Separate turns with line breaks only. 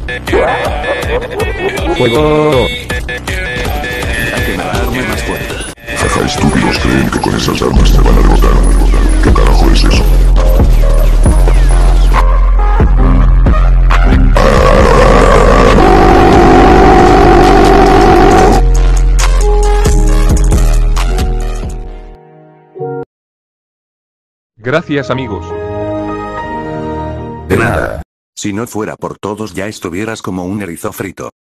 Fuego.
Hay que armarme más fuerte.
Jaja, estúpidos creen que con esas armas te van a derrotar. ¿Qué carajo es eso?
Gracias, amigos.
De nada. Si no fuera por todos ya estuvieras como un erizo frito.